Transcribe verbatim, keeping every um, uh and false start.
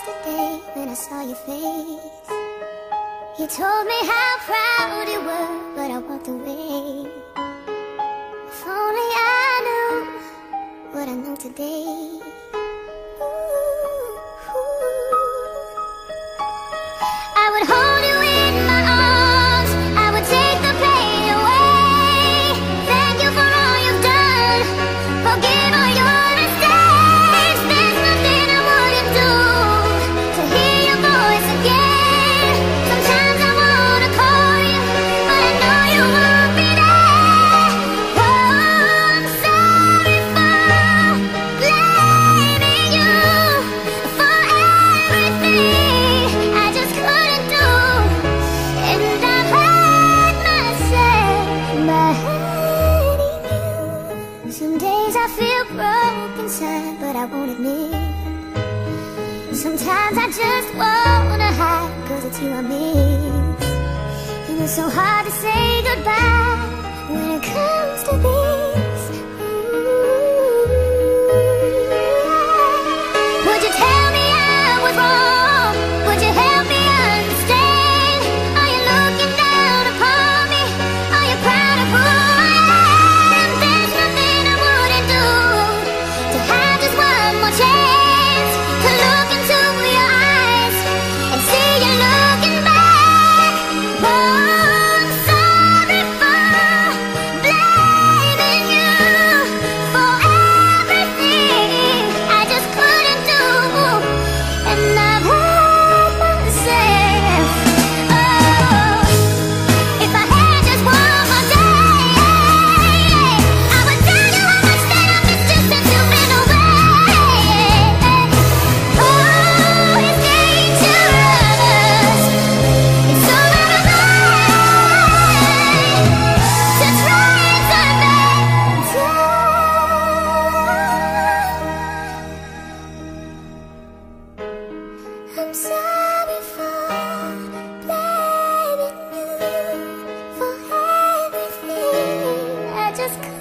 yesterday when I saw your face. You told me how proud you were, but I walked away. If only I knew what I know today. Ooh, ooh. I would hold you in my arms, I would take the pain away. Thank you for all you've done, forgive all your mistakes. There's nothing I wouldn't do to hear your voice again. Sometimes I wanna call you, but I know you won't be there. Oh, I'm sorry for blaming you for everything I just couldn't do. And I've hurt myself by hurting you. Some days I feel broken inside, but I won't admit. Sometimes I just wanna hide, cause it's you I miss. And it's so hard to say goodbye when it comes to this. Ooh. Would you tell me I was wrong? Would you help me understand? Are you looking down upon me? Are you proud of who I am? There's nothing I wouldn't do to have just one more chance to look into your eyes and see you looking back. Oh, I'm sorry for blaming you for everything I just couldn't do. And I've hurt myself. Oh, if I had just one more day, I would tell you how much that I missed you since you've been away. Oh, it's dangerous. It's so out of line to try and turn back time. I'm sorry for blaming you for everything I just couldn't